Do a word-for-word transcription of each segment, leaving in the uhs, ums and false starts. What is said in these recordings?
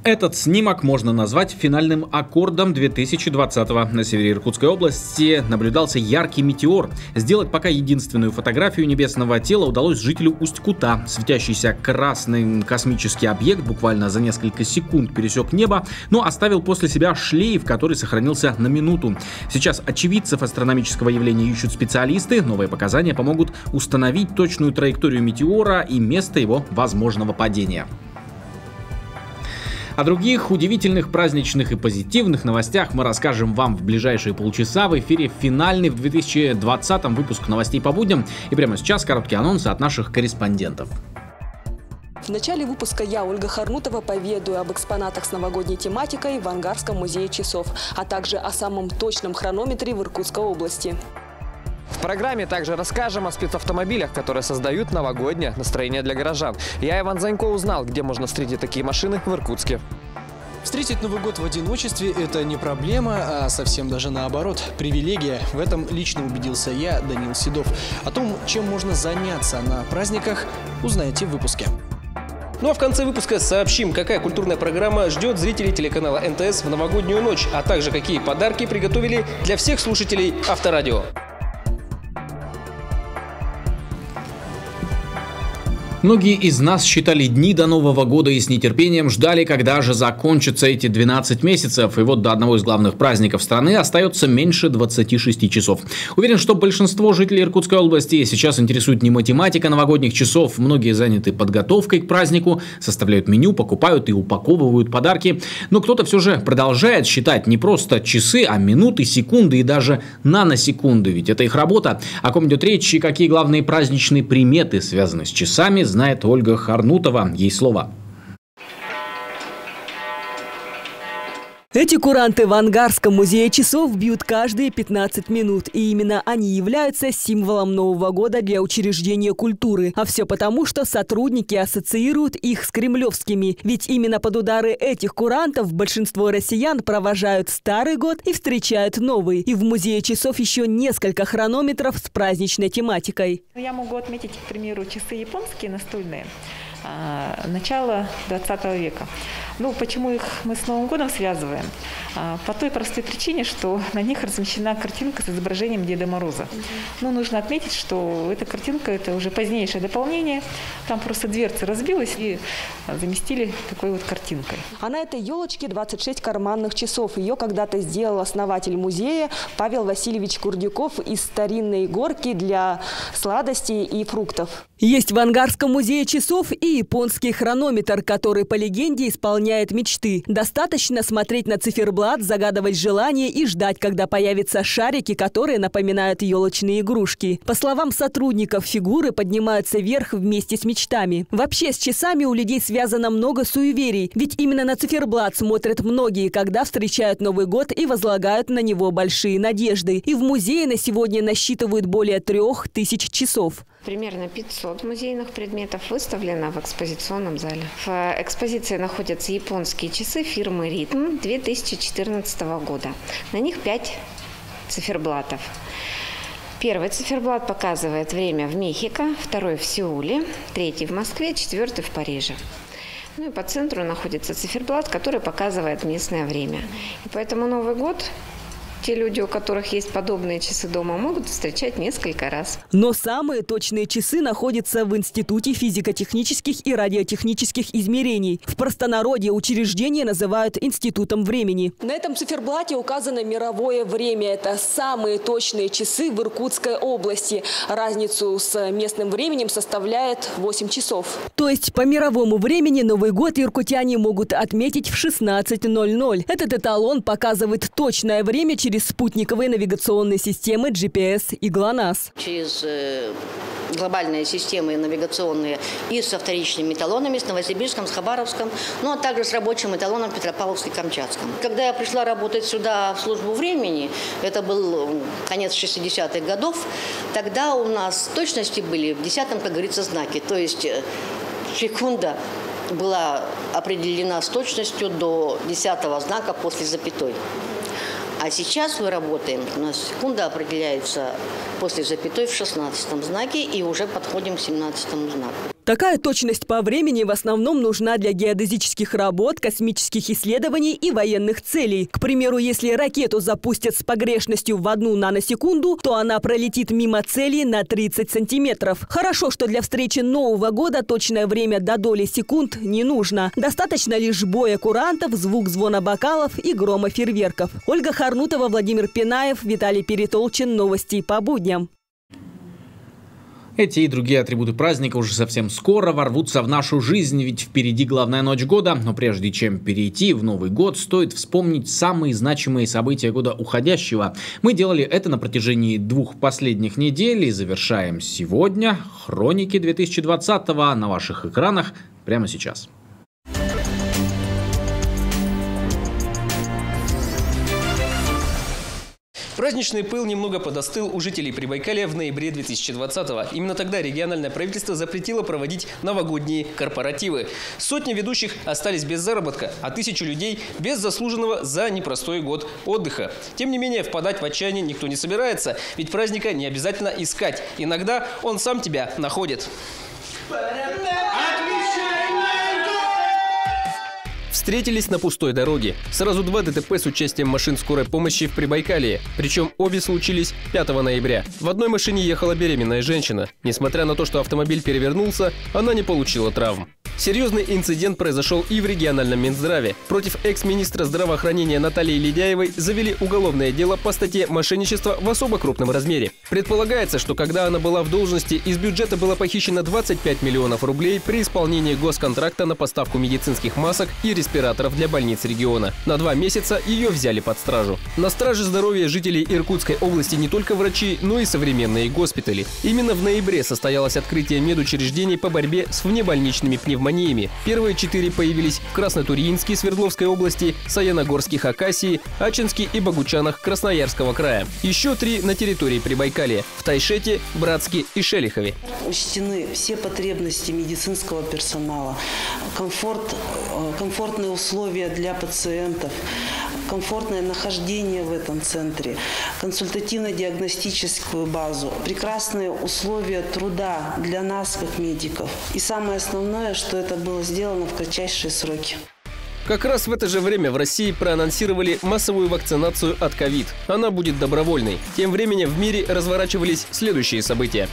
Этот снимок можно назвать финальным аккордом две тысячи двадцатого. На севере Иркутской области наблюдался яркий метеор. Сделать пока единственную фотографию небесного тела удалось жителю Усть-Кута. Светящийся красный космический объект буквально за несколько секунд пересек небо, но оставил после себя шлейф, который сохранился на минуту. Сейчас очевидцев астрономического явления ищут специалисты. Новые показания помогут установить точную траекторию метеора и место его возможного падения. О других удивительных, праздничных и позитивных новостях мы расскажем вам в ближайшие полчаса в эфире финальный в две тысячи двадцатом выпуск новостей по будням. И прямо сейчас короткие анонсы от наших корреспондентов. В начале выпуска я, Ольга Харнутова, поведаю об экспонатах с новогодней тематикой в Ангарском музее часов, а также о самом точном хронометре в Иркутской области. В программе также расскажем о спецавтомобилях, которые создают новогоднее настроение для горожан. Я, Иван Занько, узнал, где можно встретить такие машины в Иркутске. Встретить Новый год в одиночестве – это не проблема, а совсем даже наоборот. Привилегия. В этом лично убедился я, Данил Седов. О том, чем можно заняться на праздниках, узнаете в выпуске. Ну а в конце выпуска сообщим, какая культурная программа ждет зрителей телеканала эн тэ эс в новогоднюю ночь, а также какие подарки приготовили для всех слушателей Авторадио. Многие из нас считали дни до Нового года и с нетерпением ждали, когда же закончатся эти двенадцать месяцев. И вот до одного из главных праздников страны остается меньше двадцати шести часов. Уверен, что большинство жителей Иркутской области сейчас интересует не математика новогодних часов. Многие заняты подготовкой к празднику, составляют меню, покупают и упаковывают подарки. Но кто-то все же продолжает считать не просто часы, а минуты, секунды и даже наносекунды. Ведь это их работа. О ком идет речь и какие главные праздничные приметы связаны с часами, знает Ольга Харнутова. Ей слово. Эти куранты в Ангарском музее часов бьют каждые пятнадцать минут. И именно они являются символом Нового года для учреждения культуры. А все потому, что сотрудники ассоциируют их с кремлевскими. Ведь именно под удары этих курантов большинство россиян провожают Старый год и встречают Новый. И в музее часов еще несколько хронометров с праздничной тематикой. Я могу отметить, к примеру, часы японские настольные. Начала двадцатого века. Ну, почему их мы с Новым годом связываем? По той простой причине, что на них размещена картинка с изображением Деда Мороза. Ну, нужно отметить, что эта картинка – это уже позднейшее дополнение. Там просто дверца разбилась и заместили такой вот картинкой. А на этой елочке двадцать шесть карманных часов. Ее когда-то сделал основатель музея Павел Васильевич Курдюков из старинной горки для сладостей и фруктов. Есть в Ангарском музее часов и японский хронометр, который, по легенде, исполняет мечты. Достаточно смотреть на циферблат, загадывать желания и ждать, когда появятся шарики, которые напоминают елочные игрушки. По словам сотрудников, фигуры поднимаются вверх вместе с мечтами. Вообще, с часами у людей связано много суеверий, ведь именно на циферблат смотрят многие, когда встречают Новый год и возлагают на него большие надежды. И в музее на сегодня насчитывают более трех тысяч часов. Примерно пятьсот музейных предметов выставлено в экспозиционном зале. В экспозиции находятся японские часы фирмы «Ритм» две тысячи четырнадцатого года. На них пять циферблатов. Первый циферблат показывает время в Мехико, второй в Сеуле, третий в Москве, четвертый в Париже. Ну и по центру находится циферблат, который показывает местное время. И поэтому Новый год те люди, у которых есть подобные часы дома, могут встречать несколько раз. Но самые точные часы находятся в Институте физико-технических и радиотехнических измерений. В простонародье учреждение называют Институтом времени. На этом циферблате указано мировое время. Это самые точные часы в Иркутской области. Разницу с местным временем составляет восемь часов. То есть по мировому времени Новый год иркутяне могут отметить в шестнадцать ноль ноль. Этот эталон показывает точное время через спутниковые навигационные системы джи пи эс и ГЛОНАСС. Через э, глобальные системы навигационные и со вторичными эталонами, с Новосибирском, с Хабаровском, ну а также с рабочим эталоном Петропавловске-Камчатском. Когда я пришла работать сюда в службу времени, это был конец шестидесятых годов, тогда у нас точности были в десятом, как говорится, знаке, то есть секунда была определена с точностью до десятого знака после запятой. А сейчас мы работаем, у нас секунда определяется после запятой в шестнадцатом знаке и уже подходим к семнадцатому знаку. Такая точность по времени в основном нужна для геодезических работ, космических исследований и военных целей. К примеру, если ракету запустят с погрешностью в одну наносекунду, то она пролетит мимо цели на тридцать сантиметров. Хорошо, что для встречи Нового года точное время до доли секунд не нужно. Достаточно лишь боя курантов, звук звона бокалов и грома фейерверков. Ольга Харнутова, Владимир Пинаев, Виталий Перетолчин. Новости по будням. Эти и другие атрибуты праздника уже совсем скоро ворвутся в нашу жизнь, ведь впереди главная ночь года. Но прежде чем перейти в Новый год, стоит вспомнить самые значимые события года уходящего. Мы делали это на протяжении двух последних недель и завершаем сегодня. Хроники две тысячи двадцатого на ваших экранах прямо сейчас. Праздничный пыл немного подостыл у жителей Прибайкалья в ноябре две тысячи двадцатого. Именно тогда региональное правительство запретило проводить новогодние корпоративы. Сотни ведущих остались без заработка, а тысячи людей без заслуженного за непростой год отдыха. Тем не менее, впадать в отчаяние никто не собирается, ведь праздника не обязательно искать. Иногда он сам тебя находит. Встретились на пустой дороге. Сразу два ДТП с участием машин скорой помощи в Прибайкалье. Причем обе случились пятого ноября. В одной машине ехала беременная женщина. Несмотря на то, что автомобиль перевернулся, она не получила травм. Серьезный инцидент произошел и в региональном Минздраве. Против экс-министра здравоохранения Натальи Ледяевой завели уголовное дело по статье «Мошенничество в особо крупном размере». Предполагается, что когда она была в должности, из бюджета было похищено двадцать пять миллионов рублей при исполнении госконтракта на поставку медицинских масок и респираторов для больниц региона. На два месяца ее взяли под стражу. На страже здоровья жителей Иркутской области не только врачи, но и современные госпитали. Именно в ноябре состоялось открытие медучреждений по борьбе с внебольничными пневмониями. Первые четыре появились в Краснотурьинске Свердловской области, Саяногорске Хакасии, Ачинске и Богучанах Красноярского края. Еще три на территории Прибайкалья – в Тайшете, Братске и Шелихове. Учтены все потребности медицинского персонала, комфорт, комфортные условия для пациентов, комфортное нахождение в этом центре, консультативно-диагностическую базу, прекрасные условия труда для нас, как медиков. И самое основное, что это было сделано в кратчайшие сроки. Как раз в это же время в России проанонсировали массовую вакцинацию от ковид. Она будет добровольной. Тем временем в мире разворачивались следующие события.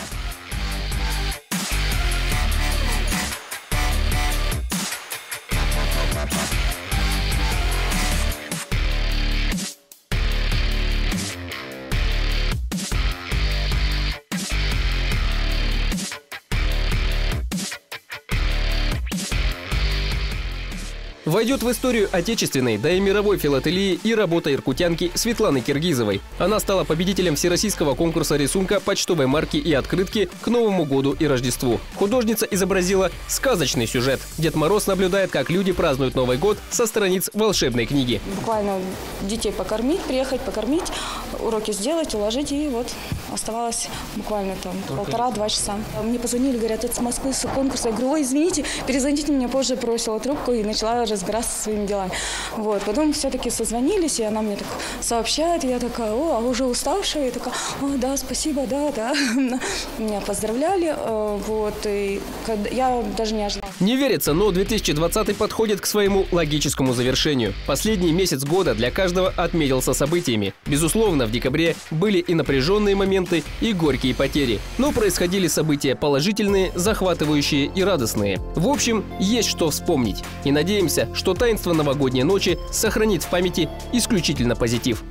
Войдет в историю отечественной, да и мировой филателии и работа иркутянки Светланы Киргизовой. Она стала победителем всероссийского конкурса рисунка почтовой марки и открытки к Новому году и Рождеству. Художница изобразила сказочный сюжет. Дед Мороз наблюдает, как люди празднуют Новый год со страниц волшебной книги. Буквально детей покормить, приехать покормить, уроки сделать, уложить, и вот оставалось буквально там полтора-два часа. Мне позвонили, говорят, это с Москвы, с конкурса. Я говорю, ой, извините, перезвоните мне позже, бросила трубку и начала разбираться со своими делами. Вот. Потом все-таки созвонились, и она мне так сообщает, и я такая, о, а уже уставшая? Я такая, о, да, спасибо, да, да. Меня поздравляли, вот, и я даже не ожидала. Не верится, но две тысячи двадцатый подходит к своему логическому завершению. Последний месяц года для каждого отметился событиями. Безусловно, в декабре были и напряженные моменты, и горькие потери. Но происходили события положительные, захватывающие и радостные. В общем, есть что вспомнить. И надеемся, что таинство новогодней ночи сохранит в памяти исключительно позитив.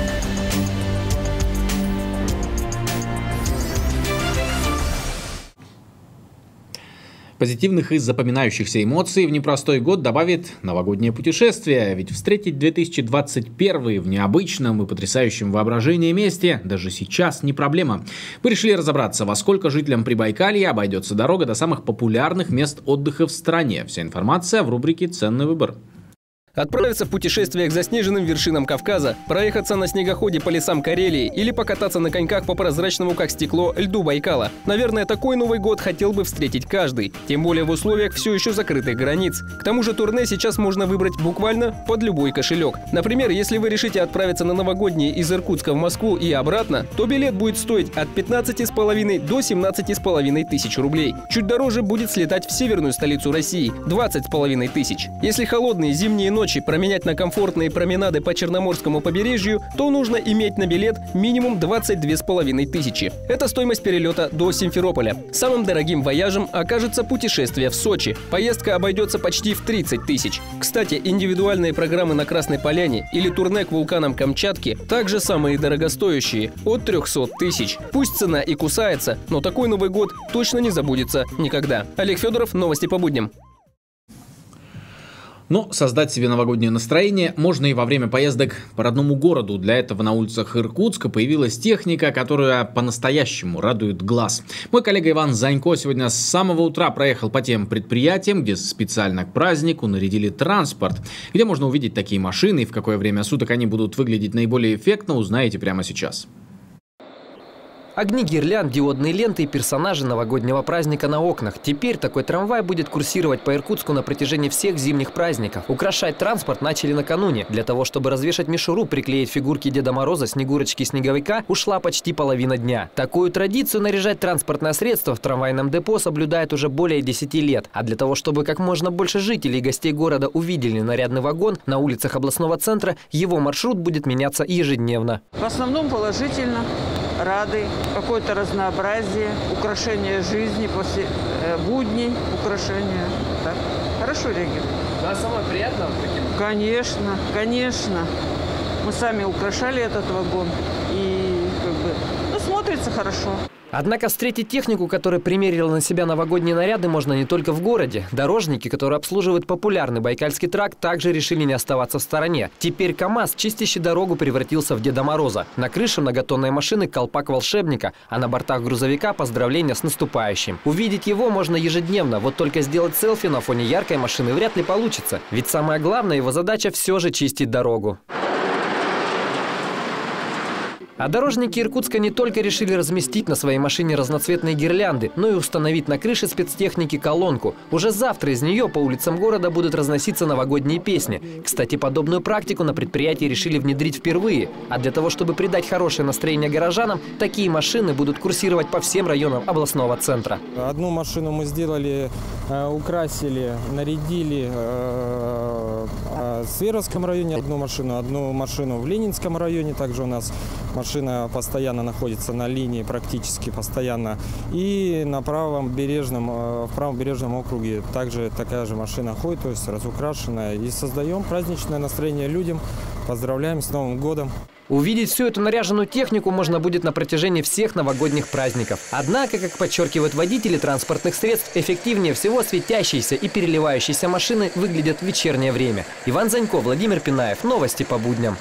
Позитивных и запоминающихся эмоций в непростой год добавит новогоднее путешествие. Ведь встретить две тысячи двадцать первый в необычном и потрясающем воображении месте даже сейчас не проблема. Мы решили разобраться, во сколько жителям Прибайкалья обойдется дорога до самых популярных мест отдыха в стране. Вся информация в рубрике «Ценный выбор». Отправиться в путешествие к заснеженным вершинам Кавказа, проехаться на снегоходе по лесам Карелии или покататься на коньках по прозрачному, как стекло, льду Байкала. Наверное, такой Новый год хотел бы встретить каждый. Тем более в условиях все еще закрытых границ. К тому же турне сейчас можно выбрать буквально под любой кошелек. Например, если вы решите отправиться на новогодние из Иркутска в Москву и обратно, то билет будет стоить от пятнадцати с половиной до семнадцати с половиной тысяч рублей. Чуть дороже будет слетать в северную столицу России – двадцать с половиной тысяч. Если холодные зимние ночи променять на комфортные променады по Черноморскому побережью, то нужно иметь на билет минимум двадцать две с половиной тысячи. Это стоимость перелета до Симферополя. Самым дорогим вояжем окажется путешествие в Сочи. Поездка обойдется почти в тридцать тысяч. Кстати, индивидуальные программы на Красной Поляне или турне к вулканам Камчатки также самые дорогостоящие – от трёхсот тысяч. Пусть цена и кусается, но такой Новый год точно не забудется никогда. Олег Федоров, новости по будням. Но создать себе новогоднее настроение можно и во время поездок по родному городу. Для этого на улицах Иркутска появилась техника, которая по-настоящему радует глаз. Мой коллега Иван Занько сегодня с самого утра проехал по тем предприятиям, где специально к празднику нарядили транспорт. Где можно увидеть такие машины и в какое время суток они будут выглядеть наиболее эффектно, узнаете прямо сейчас. Огни гирлянд, диодные ленты и персонажи новогоднего праздника на окнах. Теперь такой трамвай будет курсировать по Иркутску на протяжении всех зимних праздников. Украшать транспорт начали накануне. Для того, чтобы развешать мишуру, приклеить фигурки Деда Мороза, Снегурочки и Снеговика, ушла почти половина дня. Такую традицию наряжать транспортное средство в трамвайном депо соблюдает уже более десяти лет. А для того, чтобы как можно больше жителей и гостей города увидели нарядный вагон, на улицах областного центра его маршрут будет меняться ежедневно. В основном положительно. Рады, какое-то разнообразие, украшение жизни после э, будней, украшения. Так. Хорошо реагируем. Да, самое приятное таким? Конечно, конечно. Мы сами украшали этот вагон и как бы, ну, смотрится хорошо. Однако встретить технику, которая примерила на себя новогодние наряды, можно не только в городе. Дорожники, которые обслуживают популярный Байкальский тракт, также решили не оставаться в стороне. Теперь КАМАЗ, чистящий дорогу, превратился в Деда Мороза. На крыше многотонной машины колпак волшебника, а на бортах грузовика поздравления с наступающим. Увидеть его можно ежедневно, вот только сделать селфи на фоне яркой машины вряд ли получится. Ведь самая главная его задача все же чистить дорогу. А дорожники Иркутска не только решили разместить на своей машине разноцветные гирлянды, но и установить на крыше спецтехники колонку. Уже завтра из нее по улицам города будут разноситься новогодние песни. Кстати, подобную практику на предприятии решили внедрить впервые. А для того, чтобы придать хорошее настроение горожанам, такие машины будут курсировать по всем районам областного центра. Одну машину мы сделали, украсили, нарядили в Свердловском районе одну машину, одну машину в Ленинском районе, также у нас машина постоянно находится на линии, практически постоянно. И на правом бережном, в правом бережном округе также такая же машина ходит, то есть разукрашенная. И создаем праздничное настроение людям. Поздравляем с Новым годом. Увидеть всю эту наряженную технику можно будет на протяжении всех новогодних праздников. Однако, как подчеркивают водители транспортных средств, эффективнее всего светящиеся и переливающиеся машины выглядят в вечернее время. Иван Занько, Владимир Пинаев. Новости по будням.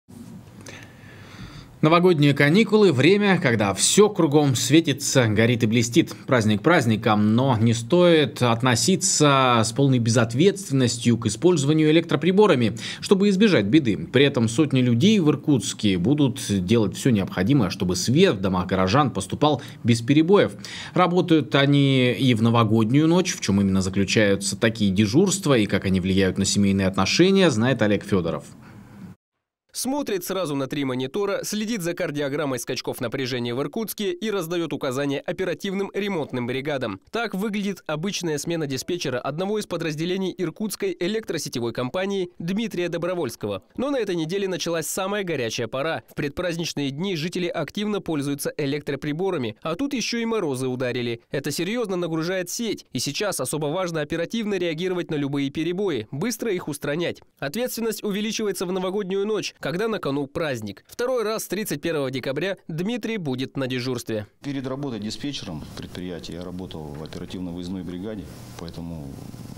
Новогодние каникулы – время, когда все кругом светится, горит и блестит. Праздник праздником, но не стоит относиться с полной безответственностью к использованию электроприборами, чтобы избежать беды. При этом сотни людей в Иркутске будут делать все необходимое, чтобы свет в домах горожан поступал без перебоев. Работают они и в новогоднюю ночь. В чем именно заключаются такие дежурства и как они влияют на семейные отношения, знает Олег Федоров. Смотрит сразу на три монитора, следит за кардиограммой скачков напряжения в Иркутске и раздает указания оперативным ремонтным бригадам. Так выглядит обычная смена диспетчера одного из подразделений иркутской электросетевой компании Дмитрия Добровольского. Но на этой неделе началась самая горячая пора. В предпраздничные дни жители активно пользуются электроприборами, а тут еще и морозы ударили. Это серьезно нагружает сеть, и сейчас особо важно оперативно реагировать на любые перебои, быстро их устранять. Ответственность увеличивается в новогоднюю ночь, когда на кону праздник. Второй раз с тридцать первого декабря Дмитрий будет на дежурстве. Перед работой диспетчером предприятия я работал в оперативно-выездной бригаде, поэтому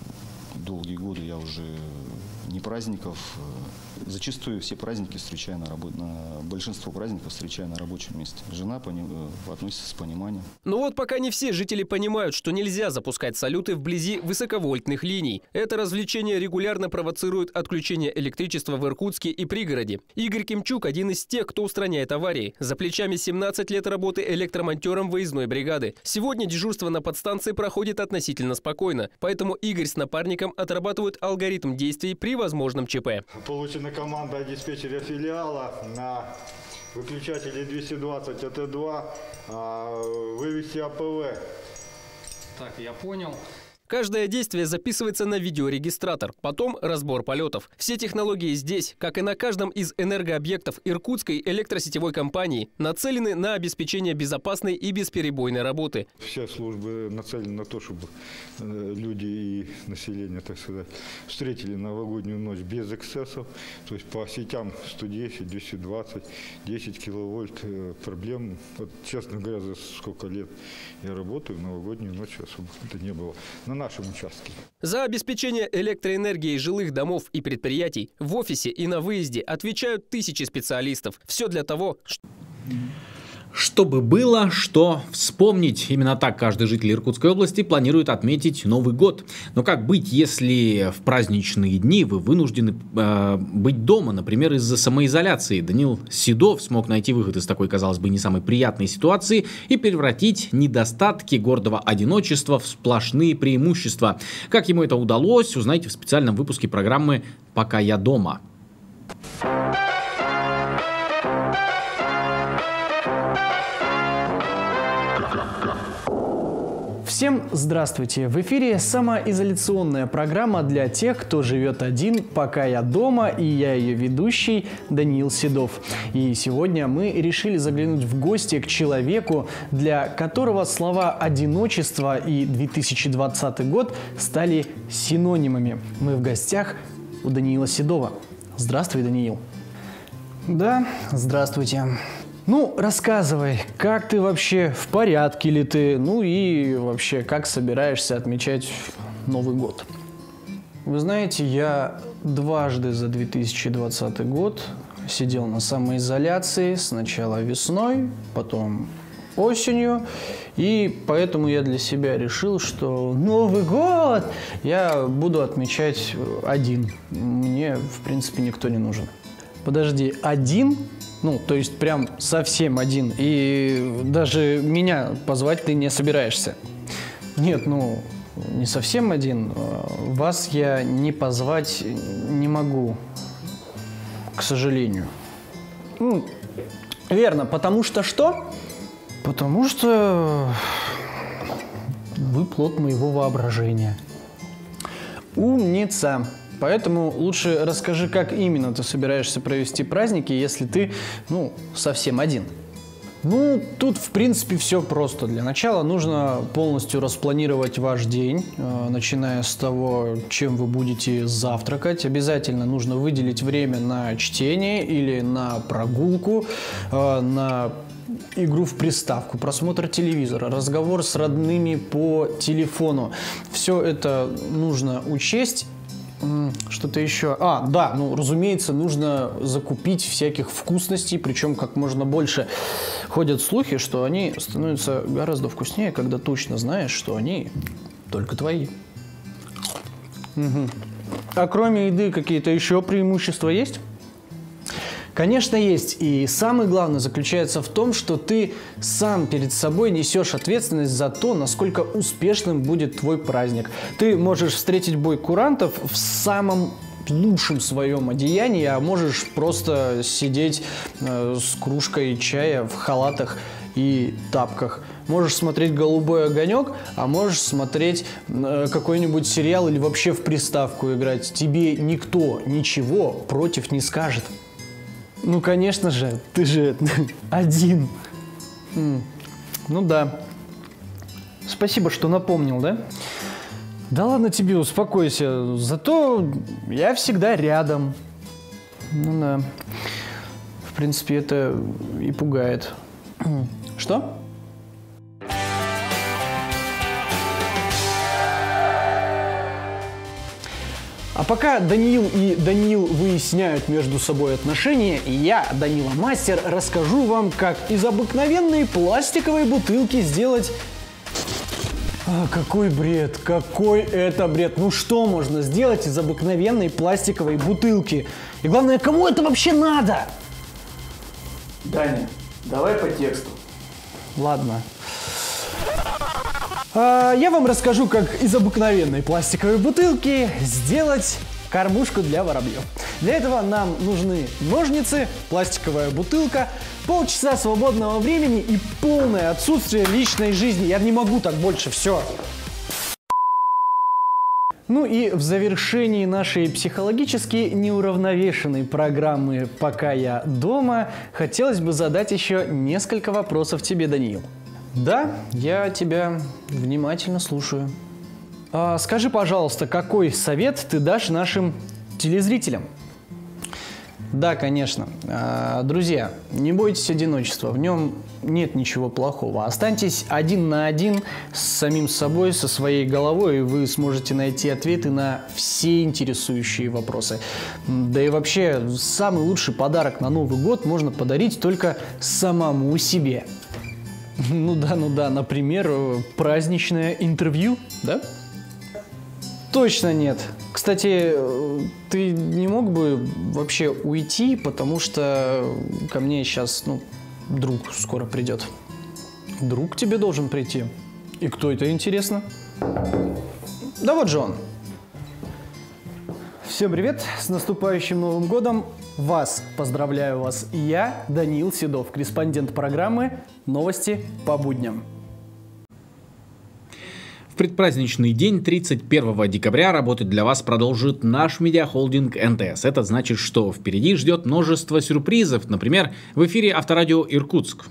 долгие годы я уже не праздников. Зачастую все праздники встречаю на работе, на большинство праздников встречаю на рабочем месте. Жена пони, относится с пониманием. Но вот пока не все жители понимают, что нельзя запускать салюты вблизи высоковольтных линий. Это развлечение регулярно провоцирует отключение электричества в Иркутске и пригороде. Игорь Кимчук – один из тех, кто устраняет аварии. За плечами семнадцать лет работы электромонтером выездной бригады. Сегодня дежурство на подстанции проходит относительно спокойно. Поэтому Игорь с напарником отрабатывают алгоритм действий при возможном ЧП. Получена команда от диспетчера филиала на выключателе двести двадцать А Т два вывести А П В. Так, я понял. Каждое действие записывается на видеорегистратор, потом разбор полетов. Все технологии здесь, как и на каждом из энергообъектов Иркутской электросетевой компании, нацелены на обеспечение безопасной и бесперебойной работы. Все службы нацелены на то, чтобы люди и население, так сказать, встретили новогоднюю ночь без эксцессов. То есть по сетям сто десять, двести двадцать, десять киловольт проблем. Вот, честно говоря, за сколько лет я работаю, новогоднюю ночь особо это не было. На нашем участке. За обеспечение электроэнергией жилых домов и предприятий в офисе и на выезде отвечают тысячи специалистов. Все для того, что... Чтобы было что вспомнить. Именно так каждый житель Иркутской области планирует отметить Новый год. Но как быть, если в праздничные дни вы вынуждены э, быть дома, например, из-за самоизоляции? Даниил Седов смог найти выход из такой, казалось бы, не самой приятной ситуации и превратить недостатки гордого одиночества в сплошные преимущества. Как ему это удалось, узнаете в специальном выпуске программы «Пока я дома». Всем здравствуйте! В эфире самоизоляционная программа для тех, кто живет один, пока я дома, и я ее ведущий Даниил Седов. И сегодня мы решили заглянуть в гости к человеку, для которого слова «одиночество» и две тысячи двадцатый год стали синонимами. Мы в гостях у Даниила Седова. Здравствуй, Даниил. Да, здравствуйте. Ну, рассказывай, как ты вообще, в порядке ли ты, ну и вообще, как собираешься отмечать Новый год? Вы знаете, я дважды за две тысячи двадцатый год сидел на самоизоляции, сначала весной, потом осенью, и поэтому я для себя решил, что Новый год я буду отмечать один. Мне, в принципе, никто не нужен. Подожди, один? Ну, то есть прям совсем один. И даже меня позвать ты не собираешься. Нет, ну, не совсем один. Вас я не позвать не могу, к сожалению. Ну, верно, потому что что? Потому что вы плод моего воображения. Умница. Поэтому лучше расскажи, как именно ты собираешься провести праздники, если ты, ну, совсем один. Ну, тут, в принципе, все просто. Для начала нужно полностью распланировать ваш день, э, начиная с того, чем вы будете завтракать. Обязательно нужно выделить время на чтение или на прогулку, э, на игру в приставку, просмотр телевизора, разговор с родными по телефону. Все это нужно учесть. Что-то еще. А, да, ну, разумеется, нужно закупить всяких вкусностей, причем как можно больше. Ходят слухи, что они становятся гораздо вкуснее, когда точно знаешь, что они только твои. Угу. А кроме еды какие-то еще преимущества есть? Конечно, есть. И самое главное заключается в том, что ты сам перед собой несешь ответственность за то, насколько успешным будет твой праздник. Ты можешь встретить бой курантов в самом лучшем своем одеянии, а можешь просто сидеть э, с кружкой чая в халатах и тапках. Можешь смотреть «Голубой огонек», а можешь смотреть э, какой-нибудь сериал или вообще в приставку играть. Тебе никто ничего против не скажет. Ну, конечно же, ты же один. Mm. Ну да. Спасибо, что напомнил, да? Да ладно тебе, успокойся. Зато я всегда рядом. Ну да. В принципе, это и пугает. Что? А пока Даниил и Даниил выясняют между собой отношения, я, Данила Мастер, расскажу вам, как из обыкновенной пластиковой бутылки сделать... А, какой бред, какой это бред. Ну что можно сделать из обыкновенной пластиковой бутылки? И главное, кому это вообще надо? Даня, давай по тексту. Ладно. А, я вам расскажу, как из обыкновенной пластиковой бутылки сделать кормушку для воробьев. Для этого нам нужны ножницы, пластиковая бутылка, полчаса свободного времени и полное отсутствие личной жизни. Я не могу так больше, все. Ну и в завершении нашей психологически неуравновешенной программы «Пока я дома» хотелось бы задать еще несколько вопросов тебе, Даниил. Да, я тебя внимательно слушаю. А, скажи, пожалуйста, какой совет ты дашь нашим телезрителям? Да, конечно. А, друзья, не бойтесь одиночества, в нем нет ничего плохого. Останьтесь один на один с самим собой, со своей головой, и вы сможете найти ответы на все интересующие вопросы. Да и вообще, самый лучший подарок на Новый год можно подарить только самому себе. Ну да, ну да, например, праздничное интервью, да? Точно нет. Кстати, ты не мог бы вообще уйти, потому что ко мне сейчас, ну, друг скоро придет. Друг к тебе должен прийти. И кто это, интересно? Да вот же он. Всем привет, с наступающим Новым годом. Вас поздравляю вас и я, Даниил Седов, корреспондент программы «Новости по будням». В предпраздничный день, тридцать первого декабря, работать для вас продолжит наш медиахолдинг эн тэ эс. Это значит, что впереди ждет множество сюрпризов. Например, в эфире Авторадио Иркутск.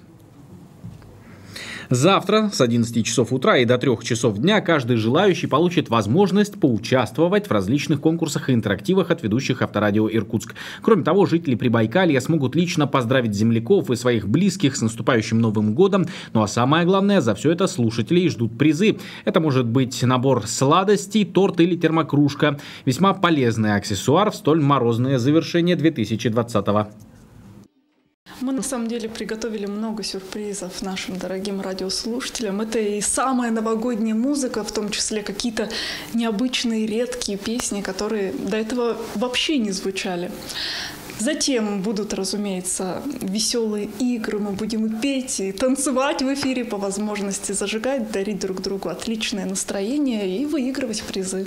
Завтра с одиннадцати часов утра и до трёх часов дня каждый желающий получит возможность поучаствовать в различных конкурсах и интерактивах от ведущих Авторадио Иркутск. Кроме того, жители Прибайкалья смогут лично поздравить земляков и своих близких с наступающим Новым годом. Ну а самое главное, за все это слушателей ждут призы. Это может быть набор сладостей, торт или термокружка. Весьма полезный аксессуар в столь морозное завершение две тысячи двадцатого. Мы на самом деле приготовили много сюрпризов нашим дорогим радиослушателям. Это и самая новогодняя музыка, в том числе какие-то необычные, редкие песни, которые до этого вообще не звучали. Затем будут, разумеется, веселые игры. Мы будем и петь, и танцевать в эфире по возможности, зажигать, дарить друг другу отличное настроение и выигрывать призы.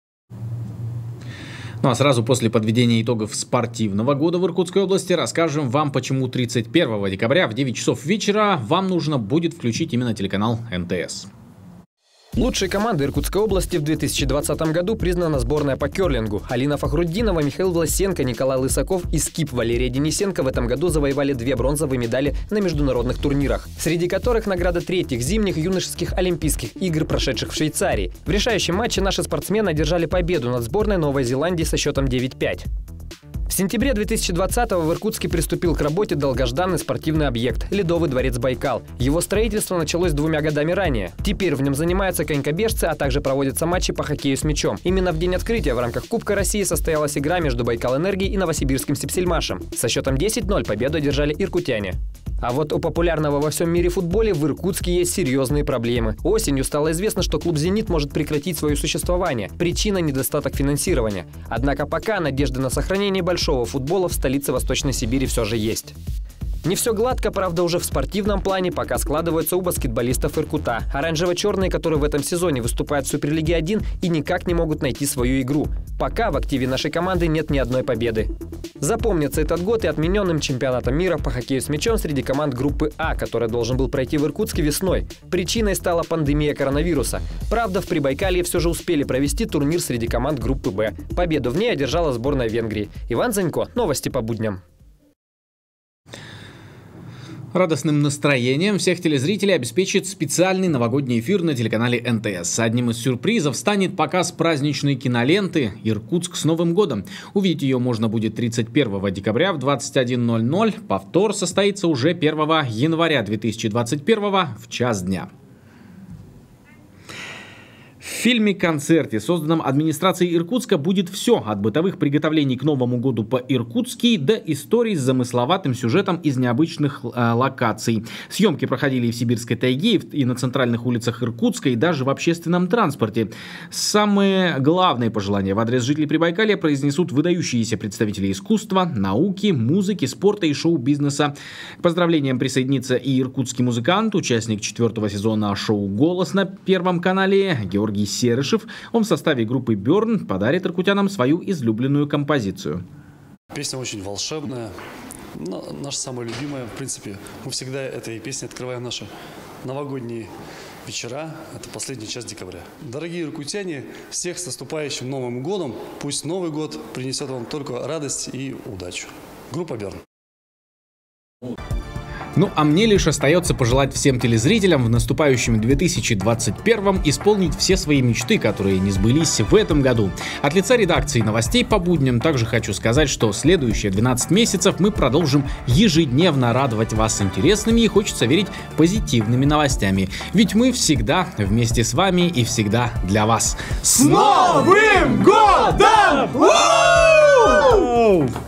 Ну а сразу после подведения итогов спортивного года в Иркутской области расскажем вам, почему тридцать первого декабря в девять часов вечера вам нужно будет включить именно телеканал эн тэ эс. Лучшей командой Иркутской области в две тысячи двадцатом году признана сборная по керлингу. Алина Фахруддинова, Михаил Власенко, Николай Лысаков и скип Валерия Денисенко в этом году завоевали две бронзовые медали на международных турнирах, среди которых награда третьих зимних юношеских Олимпийских игр, прошедших в Швейцарии. В решающем матче наши спортсмены одержали победу над сборной Новой Зеландии со счетом девять пять. В сентябре две тысячи двадцатого в Иркутске приступил к работе долгожданный спортивный объект – Ледовый дворец «Байкал». Его строительство началось двумя годами ранее. Теперь в нем занимаются конькобежцы, а также проводятся матчи по хоккею с мячом. Именно в день открытия в рамках Кубка России состоялась игра между «Байкал-Энергией» и новосибирским «Сипсельмашем». Со счетом десять ноль победу одержали иркутяне. А вот у популярного во всем мире футболе в Иркутске есть серьезные проблемы. Осенью стало известно, что клуб «Зенит» может прекратить свое существование. Причина – недостаток финансирования. Однако пока надежды на сохранение большого футбола в столице Восточной Сибири все же есть. Не все гладко, правда, уже в спортивном плане пока складывается у баскетболистов Иркута. Оранжево-черные, которые в этом сезоне выступают в Суперлиге один и никак не могут найти свою игру. Пока в активе нашей команды нет ни одной победы. Запомнится этот год и отмененным чемпионатом мира по хоккею с мячом среди команд группы А, который должен был пройти в Иркутске весной. Причиной стала пандемия коронавируса. Правда, в Прибайкалье все же успели провести турнир среди команд группы Б. Победу в ней одержала сборная Венгрии. Иван Занько, новости по будням. Радостным настроением всех телезрителей обеспечит специальный новогодний эфир на телеканале эн тэ эс. Одним из сюрпризов станет показ праздничной киноленты «Иркутск с Новым годом». Увидеть ее можно будет тридцать первого декабря в двадцать один ноль ноль. Повтор состоится уже первого января две тысячи двадцать первого в час дня. В фильме-концерте, созданном администрацией Иркутска, будет все от бытовых приготовлений к Новому году по-иркутски до историй с замысловатым сюжетом из необычных э, локаций. Съемки проходили и в Сибирской тайге, и на центральных улицах Иркутска, и даже в общественном транспорте. Самые главные пожелания в адрес жителей Прибайкалья произнесут выдающиеся представители искусства, науки, музыки, спорта и шоу-бизнеса. К поздравлениям присоединится и иркутский музыкант, участник четвертого сезона шоу «Голос» на Первом канале Георгий Серышев. Он в составе группы Burn подарит иркутянам свою излюбленную композицию. Песня очень волшебная, но наша самая любимая. В принципе, мы всегда этой песней открываем наши новогодние вечера. Это последний час декабря. Дорогие иркутяне, всех с наступающим Новым годом. Пусть Новый год принесет вам только радость и удачу. Группа Burn. Ну, а мне лишь остается пожелать всем телезрителям в наступающем две тысячи двадцать первом исполнить все свои мечты, которые не сбылись в этом году. От лица редакции новостей по будням также хочу сказать, что следующие двенадцать месяцев мы продолжим ежедневно радовать вас интересными и, хочется верить, позитивными новостями. Ведь мы всегда вместе с вами и всегда для вас. С Новым годом!